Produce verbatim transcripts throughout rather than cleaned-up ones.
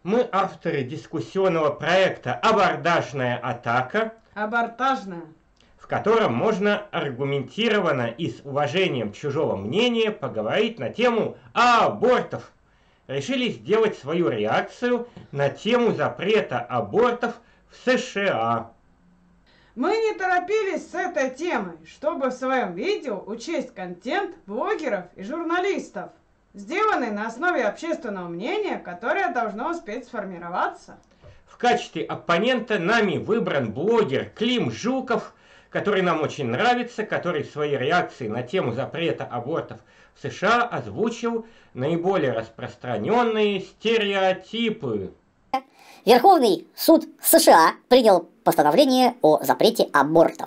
Мы авторы дискуссионного проекта «Абордажная атака», Абортажная. в котором можно аргументированно и с уважением чужого мнения поговорить на тему абортов. Решили сделать свою реакцию на тему запрета абортов в США. Мы не торопились с этой темой, чтобы в своем видео учесть контент блогеров и журналистов, сделанный на основе общественного мнения, которое должно успеть сформироваться. В качестве оппонента нами выбран блогер Клим Жуков, который нам очень нравится, который в своей реакции на тему запрета абортов в США озвучил наиболее распространенные стереотипы. Верховный суд США принял постановление о запрете абортов.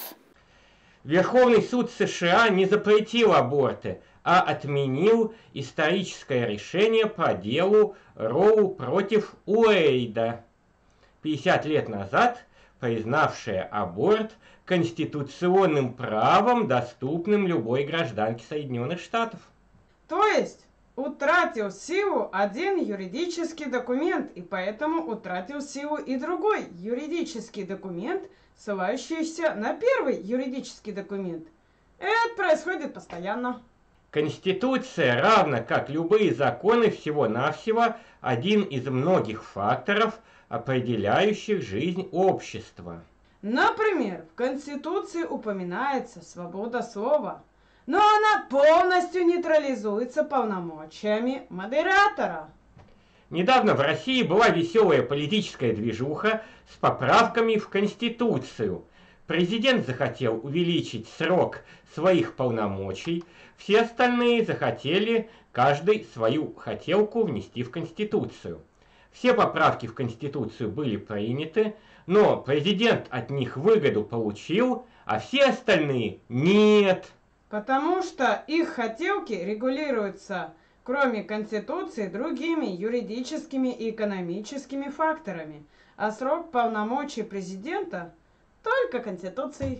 Верховный суд США не запретил аборты, а отменил историческое решение по делу Роу против Уэйда, пятьдесят лет назад признавшее аборт конституционным правом, доступным любой гражданке Соединенных Штатов. То есть утратил силу один юридический документ, и поэтому утратил силу и другой юридический документ, ссылающийся на первый юридический документ. Это происходит постоянно. Конституция, равно как любые законы, всего-навсего один из многих факторов, определяющих жизнь общества. Например, в Конституции упоминается свобода слова, но она полностью нейтрализуется полномочиями модератора. Недавно в России была веселая политическая движуха с поправками в Конституцию. Президент захотел увеличить срок своих полномочий, все остальные захотели каждый свою хотелку внести в Конституцию. Все поправки в Конституцию были приняты, но президент от них выгоду получил, а все остальные нет. Потому что их хотелки регулируются, кроме Конституции, другими юридическими и экономическими факторами, а срок полномочий президента только Конституцией.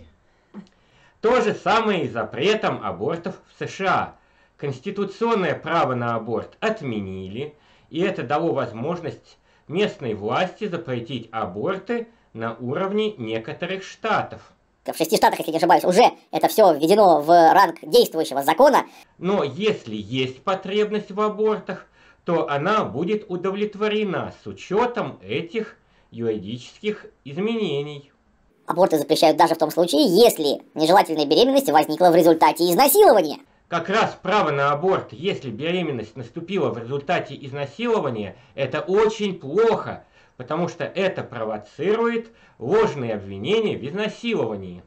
То же самое и с запретом абортов в США. Конституционное право на аборт отменили, и это дало возможность местной власти запретить аборты на уровне некоторых штатов. В шести штатах, если не ошибаюсь, уже это все введено в ранг действующего закона. Но если есть потребность в абортах, то она будет удовлетворена с учетом этих юридических изменений. Аборты запрещают даже в том случае, если нежелательная беременность возникла в результате изнасилования. Как раз право на аборт, если беременность наступила в результате изнасилования, это очень плохо, потому что это провоцирует ложные обвинения в изнасиловании.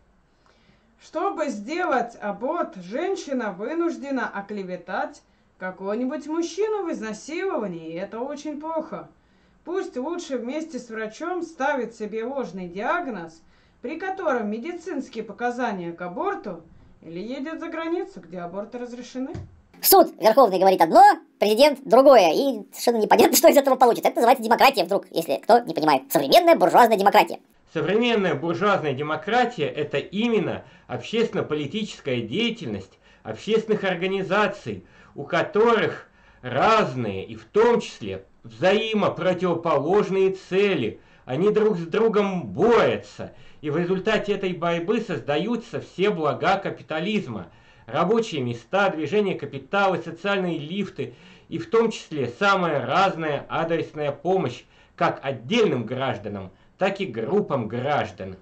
Чтобы сделать аборт, женщина вынуждена оклеветать какого-нибудь мужчину в изнасиловании, и это очень плохо. Пусть лучше вместе с врачом ставит себе ложный диагноз, при котором медицинские показания к аборту, или едет за границу, где аборты разрешены. Суд Верховный говорит одно, президент другое, и совершенно непонятно, что из этого получится. Это называется демократия вдруг, если кто не понимает. Современная буржуазная демократия. Современная буржуазная демократия – это именно общественно-политическая деятельность общественных организаций, у которых разные и в том числе взаимопротивоположные цели. Они друг с другом борются, и в результате этой борьбы создаются все блага капитализма. Рабочие места, движение капитала, социальные лифты, и в том числе самая разная адресная помощь как отдельным гражданам, так и группам граждан.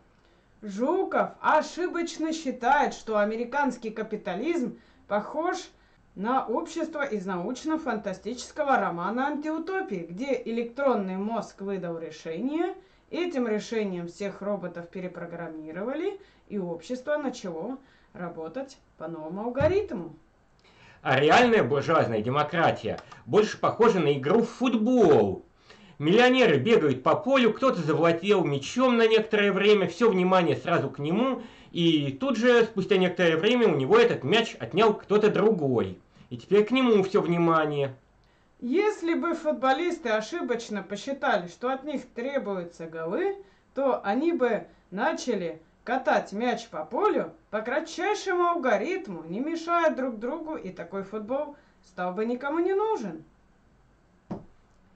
Жуков ошибочно считает, что американский капитализм похож на общество из научно-фантастического романа «Антиутопии», где электронный мозг выдал решение, этим решением всех роботов перепрограммировали, и общество начало работать по новому алгоритму. А реальная буржуазная демократия больше похожа на игру в футбол. Миллионеры бегают по полю, кто-то завладел мячом на некоторое время, все внимание сразу к нему, и тут же, спустя некоторое время, у него этот мяч отнял кто-то другой. И теперь к нему все внимание. Если бы футболисты ошибочно посчитали, что от них требуются голы, то они бы начали катать мяч по полю по кратчайшему алгоритму, не мешая друг другу, и такой футбол стал бы никому не нужен.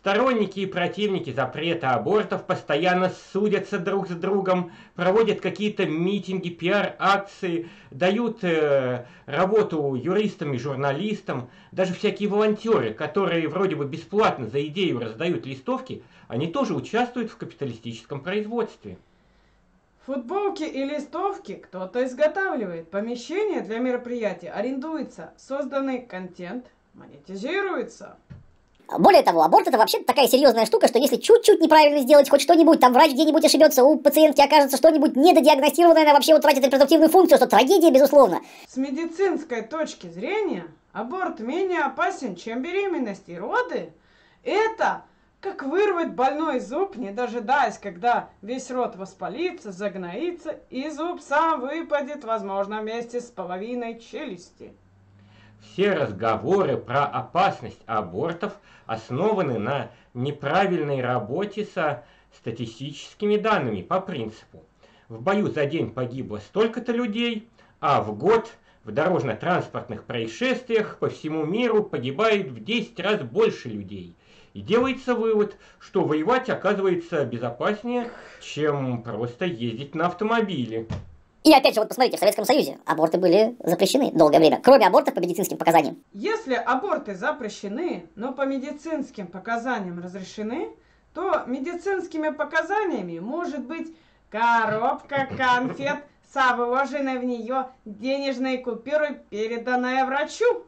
Сторонники и противники запрета абортов постоянно судятся друг с другом, проводят какие-то митинги, пиар-акции, дают э, работу юристам и журналистам. Даже всякие волонтеры, которые вроде бы бесплатно за идею раздают листовки, они тоже участвуют в капиталистическом производстве. Футболки и листовки кто-то изготавливает, помещение для мероприятий арендуется, созданный контент монетизируется. Более того, аборт это вообще такая серьезная штука, что если чуть-чуть неправильно сделать хоть что-нибудь, там врач где-нибудь ошибется, у пациентки окажется что-нибудь недодиагностированное, она вообще утратит репродуктивную функцию, что трагедия, безусловно. С медицинской точки зрения аборт менее опасен, чем беременность и роды. Это как вырвать больной зуб, не дожидаясь, когда весь рот воспалится, загноится, и зуб сам выпадет, возможно, вместе с половиной челюсти. Все разговоры про опасность абортов основаны на неправильной работе со статистическими данными по принципу: в бою за день погибло столько-то людей, а в год в дорожно-транспортных происшествиях по всему миру погибает в десять раз больше людей. И делается вывод, что воевать оказывается безопаснее, чем просто ездить на автомобиле. И опять же, вот посмотрите, в Советском Союзе аборты были запрещены долгое время, кроме абортов по медицинским показаниям. Если аборты запрещены, но по медицинским показаниям разрешены, то медицинскими показаниями может быть коробка конфет с вложенной в нее денежной купюрой, переданная врачу.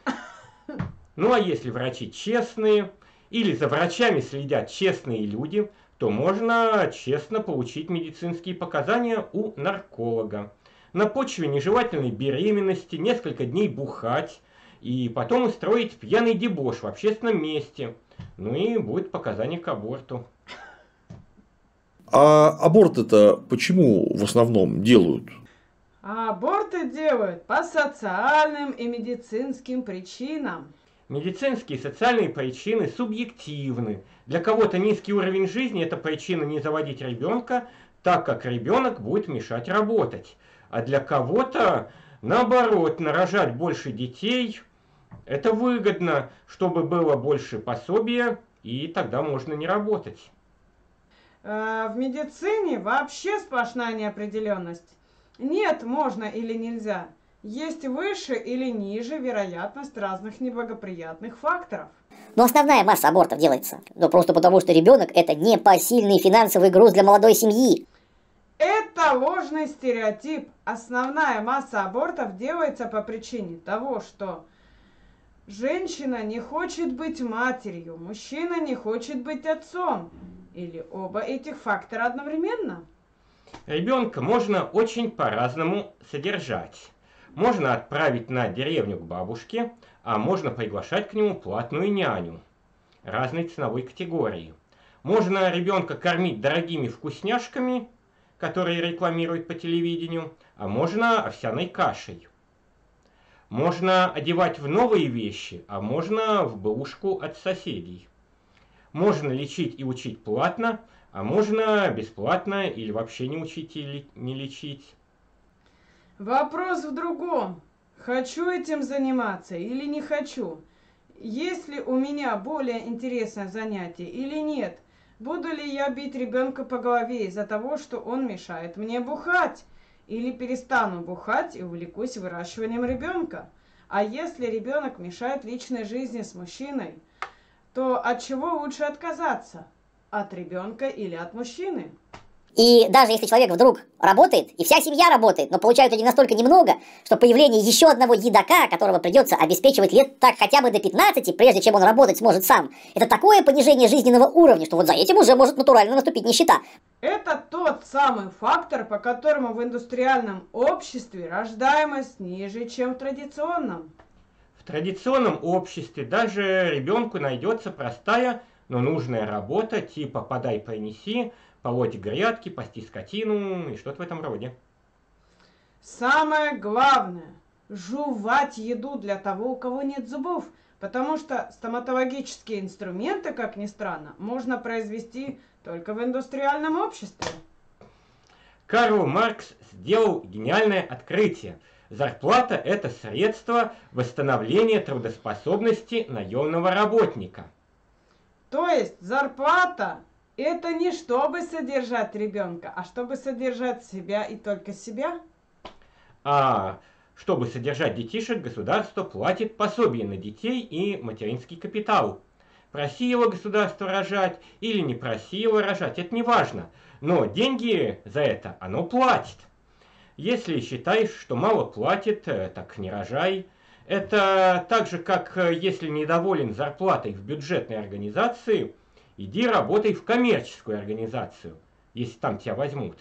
Ну а если врачи честные, или за врачами следят честные люди, то можно честно получить медицинские показания у нарколога. На почве нежелательной беременности несколько дней бухать и потом устроить пьяный дебош в общественном месте. Ну и будет показание к аборту. А аборты-то почему в основном делают? А аборты делают по социальным и медицинским причинам. Медицинские и социальные причины субъективны. Для кого-то низкий уровень жизни – это причина не заводить ребенка, так как ребенок будет мешать работать. А для кого-то, наоборот, нарожать больше детей – это выгодно, чтобы было больше пособия, и тогда можно не работать. В медицине вообще сплошная неопределенность. Нет, можно или нельзя. Есть выше или ниже вероятность разных неблагоприятных факторов. Но основная масса абортов делается. Но просто потому, что ребенок это непосильный финансовый груз для молодой семьи. Это ложный стереотип. Основная масса абортов делается по причине того, что женщина не хочет быть матерью, мужчина не хочет быть отцом. Или оба этих фактора одновременно. Ребенка можно очень по-разному содержать. Можно отправить на деревню к бабушке, а можно приглашать к нему платную няню разной ценовой категории. Можно ребенка кормить дорогими вкусняшками, которые рекламируют по телевидению, а можно овсяной кашей. Можно одевать в новые вещи, а можно в бэушку от соседей. Можно лечить и учить платно, а можно бесплатно или вообще не учить и не лечить. Вопрос в другом. Хочу этим заниматься или не хочу? Есть ли у меня более интересное занятие или нет? Буду ли я бить ребенка по голове из-за того, что он мешает мне бухать? Или перестану бухать и увлекусь выращиванием ребенка? А если ребенок мешает личной жизни с мужчиной, то от чего лучше отказаться? От ребенка или от мужчины? И даже если человек вдруг работает, и вся семья работает, но получают они настолько немного, что появление еще одного едока, которого придется обеспечивать лет так хотя бы до пятнадцати, прежде чем он работать сможет сам, это такое понижение жизненного уровня, что вот за этим уже может натурально наступить нищета. Это тот самый фактор, по которому в индустриальном обществе рождаемость ниже, чем в традиционном. В традиционном обществе даже ребенку найдется простая, но нужная работа типа «подай-принеси», полоть грядки, пасти скотину и что-то в этом роде. Самое главное – жевать еду для того, у кого нет зубов, потому что стоматологические инструменты, как ни странно, можно произвести только в индустриальном обществе. Карл Маркс сделал гениальное открытие. Зарплата – это средство восстановления трудоспособности наемного работника. То есть зарплата – это не чтобы содержать ребенка, а чтобы содержать себя и только себя? А чтобы содержать детишек, государство платит пособие на детей и материнский капитал. Просило государство рожать или не просило рожать, это не важно. Но деньги за это оно платит. Если считаешь, что мало платит, так не рожай. Это так же, как если недоволен зарплатой в бюджетной организации, иди работай в коммерческую организацию, если там тебя возьмут.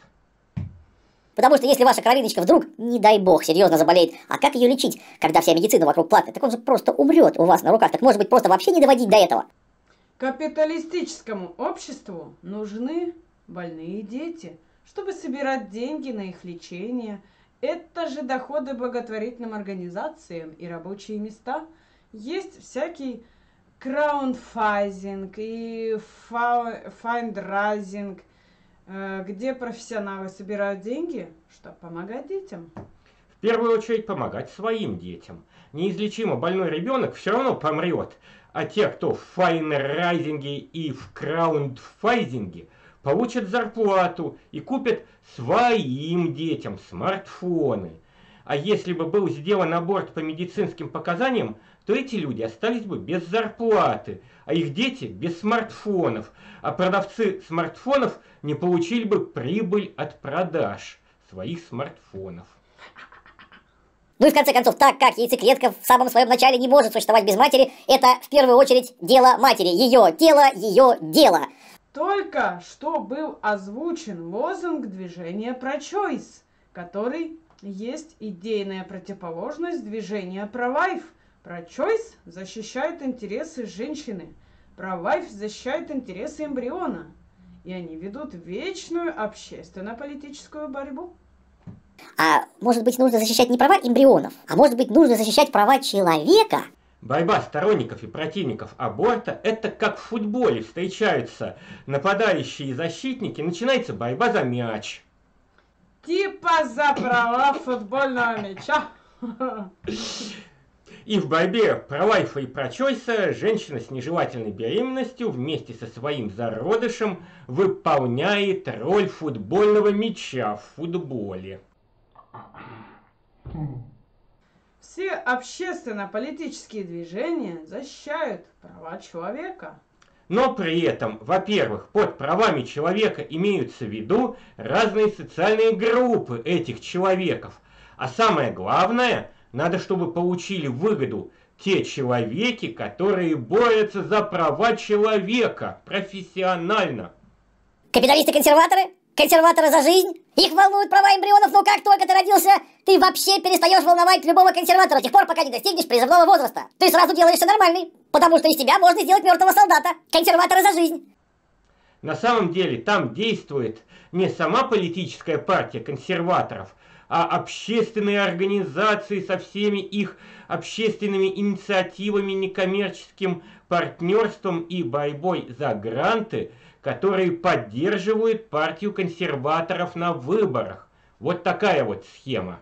Потому что если ваша кровиночка вдруг, не дай бог, серьезно заболеет, а как ее лечить, когда вся медицина вокруг платная? Так он же просто умрет у вас на руках. Так может быть просто вообще не доводить до этого? Капиталистическому обществу нужны больные дети, чтобы собирать деньги на их лечение. Это же доходы благотворительным организациям и рабочие места. Есть всякий краундфайзинг и файндрайзинг, где профессионалы собирают деньги, чтобы помогать детям. В первую очередь помогать своим детям. Неизлечимо больной ребенок все равно помрет, а те, кто в файндрайзинге и в краундфайзинге, получат зарплату и купят своим детям смартфоны. А если бы был сделан аборт по медицинским показаниям, то эти люди остались бы без зарплаты, а их дети без смартфонов, а продавцы смартфонов не получили бы прибыль от продаж своих смартфонов. Ну и в конце концов, так как яйцеклетка в самом своем начале не может существовать без матери, это в первую очередь дело матери. Ее тело, ее дело. Только что был озвучен лозунг движения Pro-Choice, который есть идейная противоположность движения Pro-Life. Pro-Choice защищает интересы женщины, Pro-Life защищает интересы эмбриона. И они ведут вечную общественно-политическую борьбу. А может быть нужно защищать не права эмбрионов, а может быть нужно защищать права человека? Борьба сторонников и противников аборта – это как в футболе встречаются нападающие и защитники, начинается борьба за мяч. Типа за права футбольного мяча. И в борьбе про-лайфа и про-чойса женщина с нежелательной беременностью вместе со своим зародышем выполняет роль футбольного мяча в футболе. Все общественно-политические движения защищают права человека. Но при этом, во-первых, под правами человека имеются в виду разные социальные группы этих человеков. А самое главное, надо, чтобы получили выгоду те человеки, которые борются за права человека профессионально. Капиталисты-консерваторы? Консерваторы за жизнь? Их волнуют права эмбрионов, но как только ты родился, ты вообще перестаешь волновать любого консерватора. До тех пор, пока не достигнешь призывного возраста. Ты сразу делаешься нормальный, потому что из тебя можно сделать мертвого солдата. Консерваторы за жизнь. На самом деле там действует не сама политическая партия консерваторов, а общественные организации со всеми их общественными инициативами, некоммерческим партнерством и борьбой за гранты, которые поддерживают партию консерваторов на выборах. Вот такая вот схема.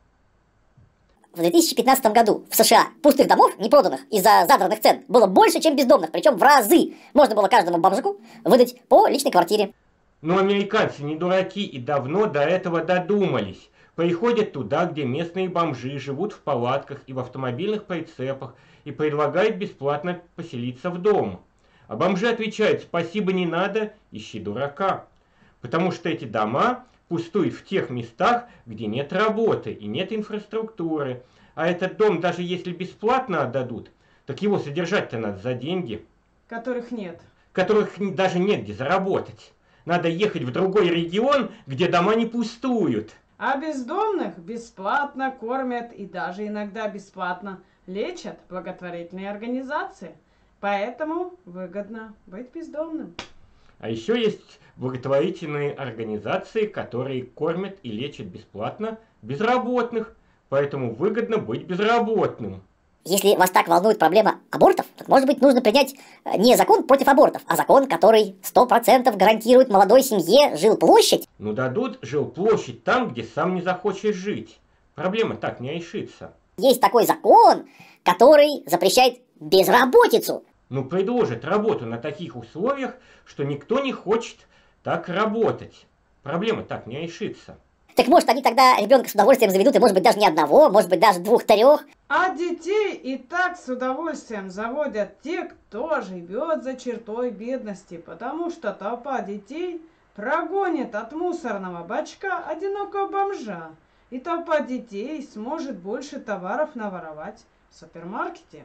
В две тысячи пятнадцатом году в США пустых домов, не проданных из-за задранных цен, было больше, чем бездомных, причем в разы. Можно было каждому бомжику выдать по личной квартире. Но американцы не дураки и давно до этого додумались. Приходят туда, где местные бомжи живут в палатках и в автомобильных прицепах и предлагают бесплатно поселиться в дом. А бомжи отвечают: спасибо, не надо, ищи дурака. Потому что эти дома пустуют в тех местах, где нет работы и нет инфраструктуры. А этот дом, даже если бесплатно отдадут, так его содержать-то надо за деньги. Которых нет. Которых даже нет где заработать. Надо ехать в другой регион, где дома не пустуют. А бездомных бесплатно кормят и даже иногда бесплатно лечат благотворительные организации. Поэтому выгодно быть бездомным. А еще есть благотворительные организации, которые кормят и лечат бесплатно безработных. Поэтому выгодно быть безработным. Если вас так волнует проблема абортов, так может быть нужно принять не закон против абортов, а закон, который сто процентов гарантирует молодой семье жилплощадь. Ну дадут жилплощадь там, где сам не захочешь жить. Проблема так не решится. Есть такой закон, который запрещает безработицу. Ну, предложат работу на таких условиях, что никто не хочет так работать. Проблема так не решится. Так может они тогда ребенка с удовольствием заведут, и может быть даже не одного, может быть даже двух-трех. А детей и так с удовольствием заводят те, кто живет за чертой бедности, потому что толпа детей прогонит от мусорного бачка одинокого бомжа, и толпа детей сможет больше товаров наворовать в супермаркете.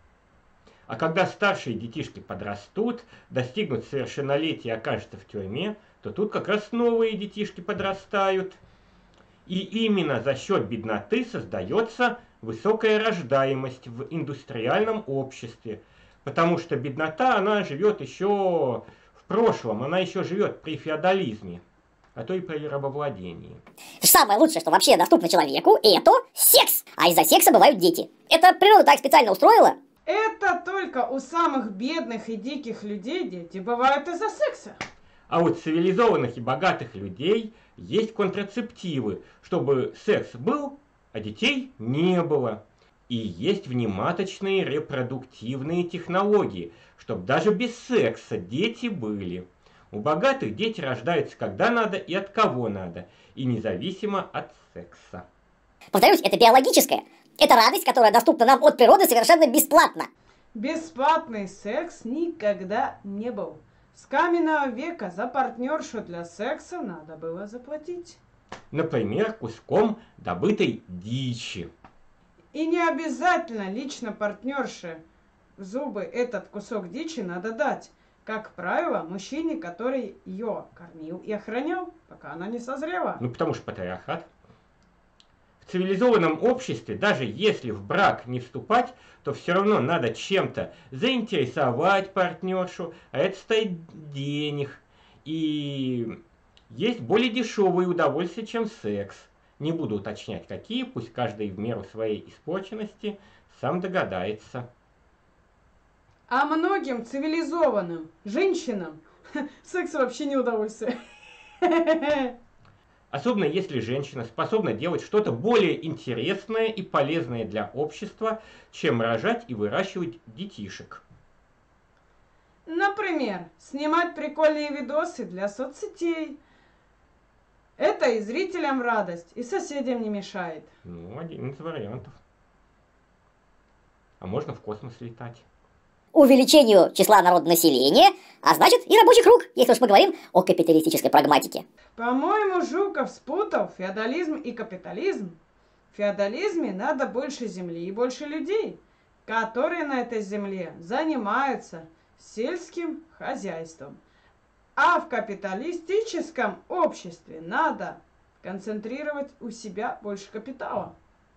А когда старшие детишки подрастут, достигнут совершеннолетия и окажутся в тюрьме, то тут как раз новые детишки подрастают. И именно за счет бедноты создается высокая рождаемость в индустриальном обществе. Потому что беднота, она живет еще в прошлом, она еще живет при феодализме, а то и при рабовладении. Самое лучшее, что вообще доступно человеку, это секс. А из-за секса бывают дети. Это природа так специально устроила. Это только у самых бедных и диких людей дети бывают из-за секса. А у цивилизованных и богатых людей есть контрацептивы, чтобы секс был, а детей не было. И есть внематочные репродуктивные технологии, чтобы даже без секса дети были. У богатых дети рождаются когда надо и от кого надо, и независимо от секса. Повторюсь, это биологическое. Это радость, которая доступна нам от природы совершенно бесплатно. Бесплатный секс никогда не был. С каменного века за партнершу для секса надо было заплатить. Например, куском добытой дичи. И не обязательно лично партнерше в зубы этот кусок дичи надо дать. Как правило, мужчине, который ее кормил и охранял, пока она не созрела. Ну, потому что патриархат. В цивилизованном обществе, даже если в брак не вступать, то все равно надо чем-то заинтересовать партнершу, а это стоит денег. И есть более дешевые удовольствия, чем секс. Не буду уточнять, какие, пусть каждый в меру своей испорченности сам догадается. А многим цивилизованным женщинам секс вообще не удовольствие. Особенно если женщина способна делать что-то более интересное и полезное для общества, чем рожать и выращивать детишек. Например, снимать прикольные видосы для соцсетей. Это и зрителям радость, и соседям не мешает. Ну, один из вариантов. А можно в космос летать. Увеличению числа народонаселения, а значит и рабочих рук, если уж мы говорим о капиталистической прагматике. По-моему, Жуков спутал феодализм и капитализм. В феодализме надо больше земли и больше людей, которые на этой земле занимаются сельским хозяйством. А в капиталистическом обществе надо концентрировать у себя больше капитала.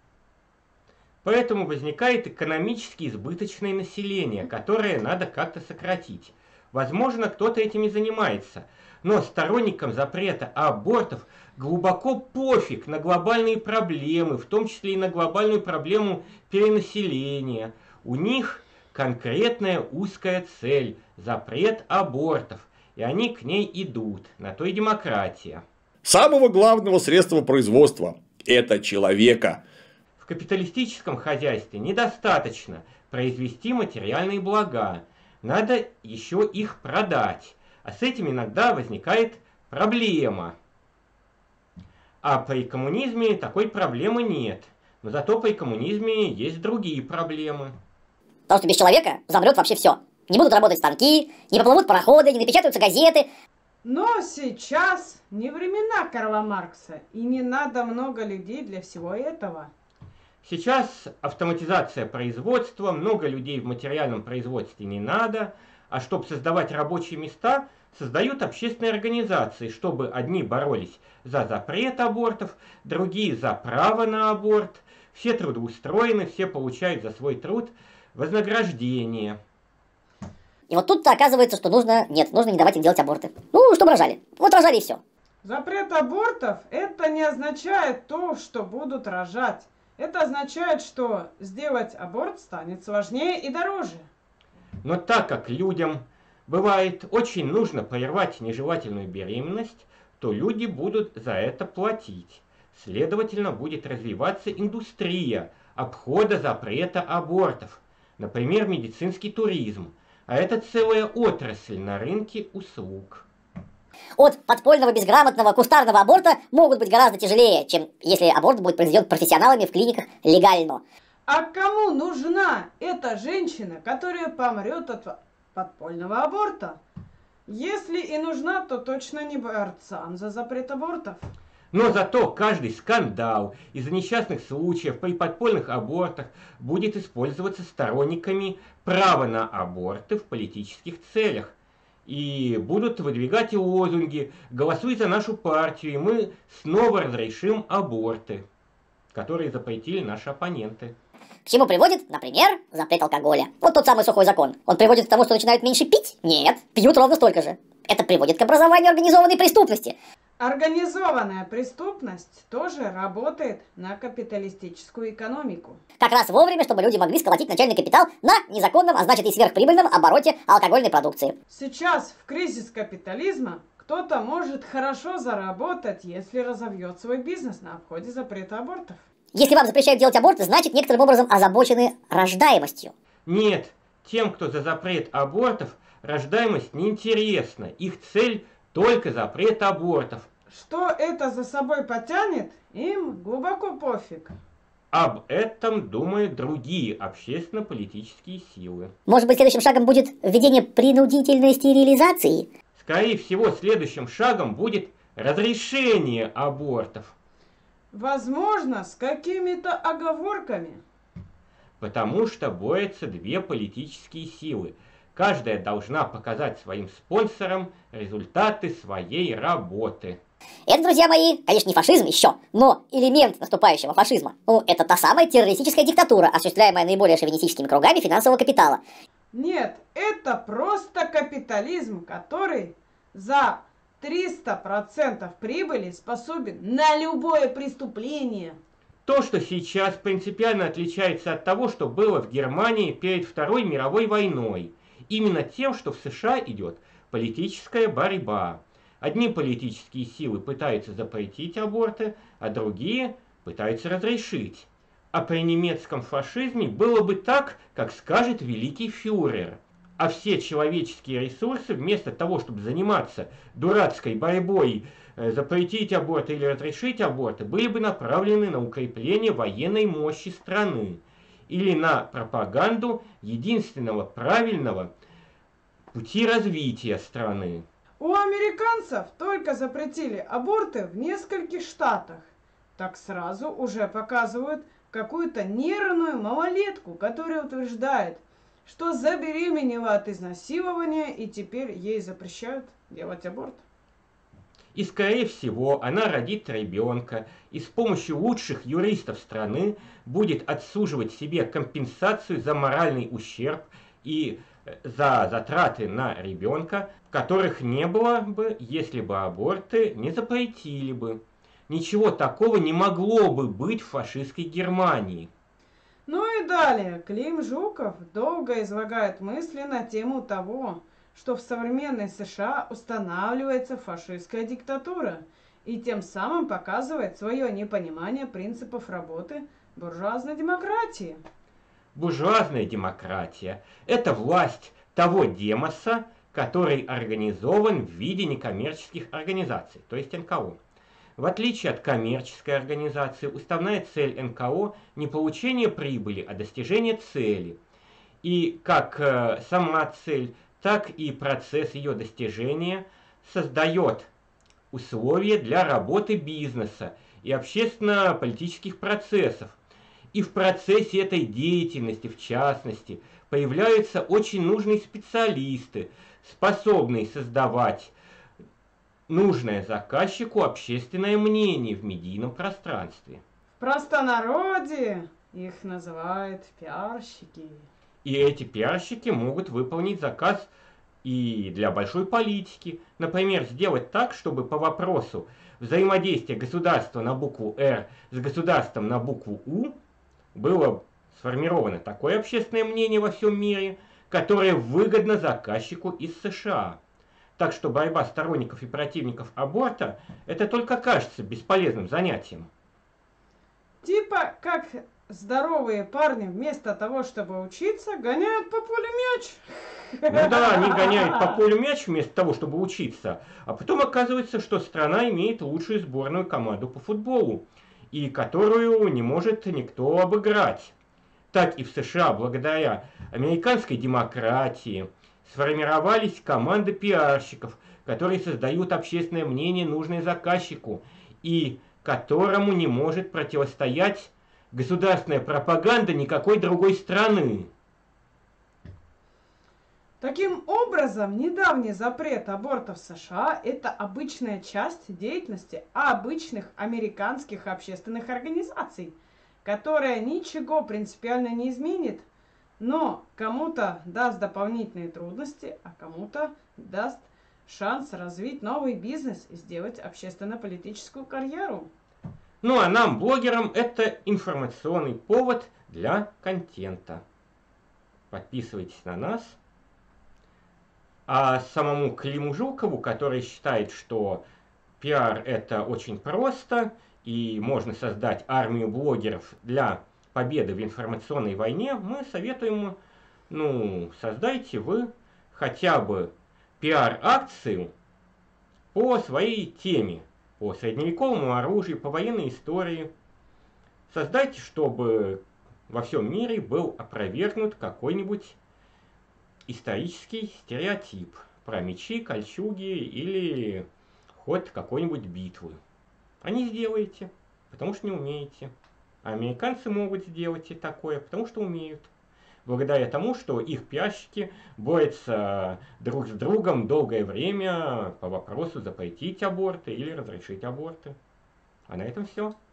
Поэтому возникает экономически избыточное население, которое надо как-то сократить. Возможно, кто-то этим и занимается, но сторонникам запрета абортов глубоко пофиг на глобальные проблемы, в том числе и на глобальную проблему перенаселения. У них конкретная узкая цель – запрет абортов, и они к ней идут, на то и демократия. Самого главного средства производства – это человека. В капиталистическом хозяйстве недостаточно произвести материальные блага, надо еще их продать, а с этим иногда возникает проблема. А при коммунизме такой проблемы нет, но зато при коммунизме есть другие проблемы. Потому что без человека замрет вообще все. Не будут работать станки, не поплывут пароходы, не напечатаются газеты. Но сейчас не времена Карла Маркса, и не надо много людей для всего этого. Сейчас автоматизация производства, много людей в материальном производстве не надо, а чтобы создавать рабочие места, создают общественные организации, чтобы одни боролись за запрет абортов, другие за право на аборт, все трудоустроены, все получают за свой труд вознаграждение. И вот тут-то оказывается, что нужно, нет, нужно не давать им делать аборты. Ну, чтобы рожали. Вот рожали и все. Запрет абортов – это не означает то, что будут рожать. Это означает, что сделать аборт станет сложнее и дороже. Но так как людям бывает очень нужно прервать нежелательную беременность, то люди будут за это платить. Следовательно, будет развиваться индустрия обхода запрета абортов. Например, медицинский туризм. а это целая отрасль на рынке услуг. От подпольного, безграмотного, кустарного аборта могут быть гораздо тяжелее, чем если аборт будет произведен профессионалами в клиниках легально. А кому нужна эта женщина, которая помрет от подпольного аборта? Если и нужна, то точно не борцам за запрет абортов. Но зато каждый скандал из-за несчастных случаев при подпольных абортах будет использоваться сторонниками права на аборты в политических целях. И будут выдвигать лозунги «Голосуй за нашу партию, и мы снова разрешим аборты», которые запретили наши оппоненты. К чему приводит, например, запрет алкоголя. Вот тот самый сухой закон. Он приводит к тому, что начинают меньше пить? Нет, пьют ровно столько же. Это приводит к образованию организованной преступности. Организованная преступность тоже работает на капиталистическую экономику. Как раз вовремя, чтобы люди могли сколотить начальный капитал на незаконном, а значит и сверхприбыльном обороте алкогольной продукции. Сейчас, в кризис капитализма, кто-то может хорошо заработать, если разовьет свой бизнес на обходе запрета абортов. Если вам запрещают делать аборты, значит некоторым образом озабочены рождаемостью. Нет, тем, кто за запрет абортов, рождаемость неинтересна. Их цель только запрет абортов. Что это за собой потянет, им глубоко пофиг. Об этом думают другие общественно-политические силы. Может быть, следующим шагом будет введение принудительной стерилизации? Скорее всего, следующим шагом будет разрешение абортов. Возможно, с какими-то оговорками. Потому что борются две политические силы. Каждая должна показать своим спонсорам результаты своей работы. Это, друзья мои, конечно, не фашизм еще, но элемент наступающего фашизма. Ну, это та самая террористическая диктатура, осуществляемая наиболее шовинистическими кругами финансового капитала. Нет, это просто капитализм, который за триста процентов прибыли способен на любое преступление. То, что сейчас принципиально отличается от того, что было в Германии перед Второй мировой войной. Именно тем, что в США идет политическая борьба. Одни политические силы пытаются запретить аборты, а другие пытаются разрешить. А при немецком фашизме было бы так, как скажет великий фюрер. А все человеческие ресурсы, вместо того, чтобы заниматься дурацкой борьбой, э, запретить аборты или разрешить аборты, были бы направлены на укрепление военной мощи страны или на пропаганду единственного правильного пути развития страны. У американцев только запретили аборты в нескольких штатах. Так сразу уже показывают какую-то нервную малолетку, которая утверждает, что забеременела от изнасилования и теперь ей запрещают делать аборт. И скорее всего она родит ребенка и с помощью лучших юристов страны будет отсуживать себе компенсацию за моральный ущерб и за затраты на ребенка, которых не было бы, если бы аборты не запретили бы. Ничего такого не могло бы быть в фашистской Германии. Ну и далее Клим Жуков долго излагает мысли на тему того, что в современной США устанавливается фашистская диктатура и тем самым показывает свое непонимание принципов работы буржуазной демократии. Буржуазная демократия – это власть того демоса, который организован в виде некоммерческих организаций, то есть эн ка о. В отличие от коммерческой организации, уставная цель эн ка о не получение прибыли, а достижение цели. И как э, сама цель, так и процесс ее достижения создает условия для работы бизнеса и общественно-политических процессов. И в процессе этой деятельности, в частности, появляются очень нужные специалисты, способные создавать нужное заказчику общественное мнение в медийном пространстве. В простонародье их называют пиарщики. И эти пиарщики могут выполнить заказ и для большой политики. Например, сделать так, чтобы по вопросу взаимодействия государства на букву «Р» с государством на букву «У» было сформировано такое общественное мнение во всем мире, которое выгодно заказчику из США. Так что борьба сторонников и противников аборта – это только кажется бесполезным занятием. Типа, как здоровые парни вместо того, чтобы учиться, гоняют по полю мяч. Ну да, они гоняют по полю мяч вместо того, чтобы учиться. А потом оказывается, что страна имеет лучшую сборную команду по футболу, и которую не может никто обыграть. Так и в США, благодаря американской демократии, сформировались команды пиарщиков, которые создают общественное мнение, нужное заказчику, и которому не может противостоять государственная пропаганда никакой другой страны. Таким образом, недавний запрет абортов в США – это обычная часть деятельности обычных американских общественных организаций, которая ничего принципиально не изменит, но кому-то даст дополнительные трудности, а кому-то даст шанс развить новый бизнес и сделать общественно-политическую карьеру. Ну а нам, блогерам, это информационный повод для контента. Подписывайтесь на нас. А самому Климу Жукову, который считает, что пиар это очень просто, и можно создать армию блогеров для победы в информационной войне, мы советуем, ну, создайте вы хотя бы пиар-акцию по своей теме, по средневековому оружию, по военной истории. Создайте, чтобы во всем мире был опровергнут какой-нибудь исторический стереотип про мечи, кольчуги или ход какой-нибудь битвы. А не сделаете, потому что не умеете. А американцы могут сделать и такое, потому что умеют. Благодаря тому, что их пиарщики борются друг с другом долгое время по вопросу запретить аборты или разрешить аборты. А на этом все.